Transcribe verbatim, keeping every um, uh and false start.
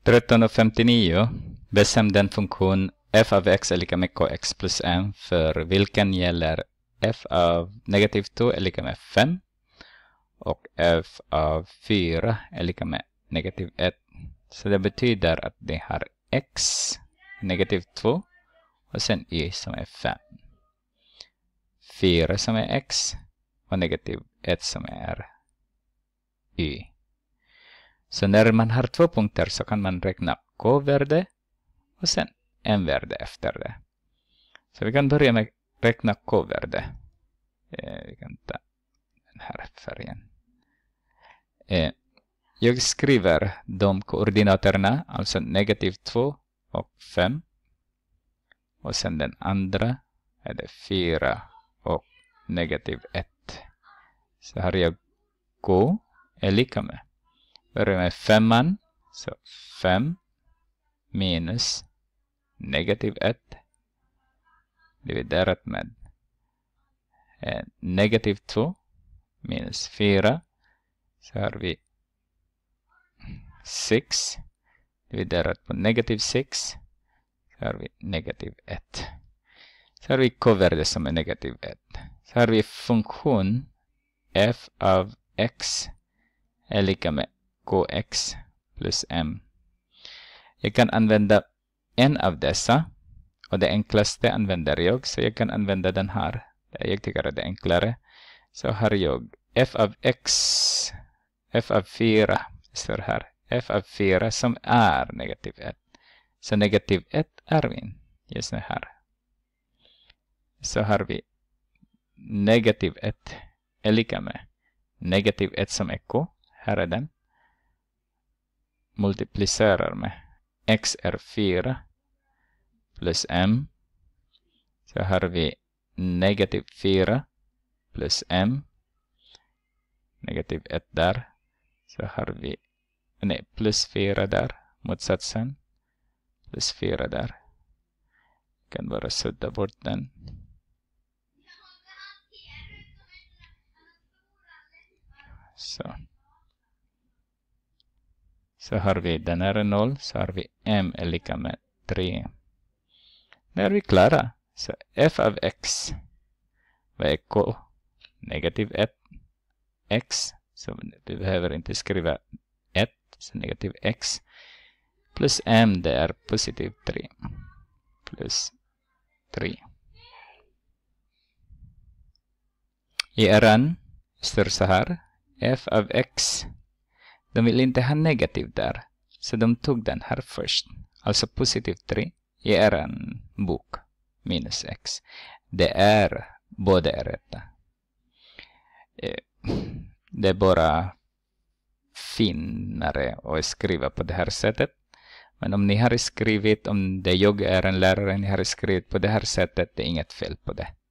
tretton femtionio. Bestäm den funktion f av x är lika med kx plus m för vilken gäller f av negativ två är lika med fem och f av fyra är lika med negativ ett. Så det betyder att det har x negativ två och sen y som är fem. fyra som är x och negativ ett som är y. Så när man har två punkter så kan man räkna k-värde och sen m-värde efter det. Så vi kan börja med räkna k-värde. Eh, vi kan ta den här färgen. Eh, jag skriver de koordinaterna, alltså negativ två och fem. Och sen den andra är det fyra och negativ ett. Så har jag k är lika med. Börjar med femman, så fem minus negativ ett dividerat med eh, negativ två minus fyra. Så har vi sex dividerat på negativ sex. Så har vi negativ ett. Så har vi k-värde som är negativ ett. Så har vi funktion f av x är lika med kx plus m. Jag kan använda en av dessa. Och det enklaste använder jag. Så jag kan använda den här. Jag tycker att det är enklare. Så har jag f av x. F av fyra. Står här. F av fyra som är negativ ett. Så negativ ett är min. Just nu här. Så har vi negativ ett är lika med negativ ett som är k. Här är den. Multiplicerar med x är fyra plus m. Så har vi negativ fyra plus m. Negativ ett där. Så har vi nej, plus fyra där. Motsatsen. Plus fyra där. Jag kan bara sudda bort den. Så. Så har vi den här är noll. Så har vi m är lika med tre. När vi är klara. Så f av x. Vad är k? Negativ ett. X. Så vi behöver inte skriva ett. Så negativ x. Plus m det är positiv tre. Plus tre. I eran står så här. F av x. De vill inte ha negativ där. Så de tog den här först. Alltså positiv tre. I eran bok. Minus x. Det är båda är rätta. Det är bara finare att skriva på det här sättet. Men om ni har skrivit, om det jag är en lärare, ni har skrivit på det här sättet, det är inget fel på det.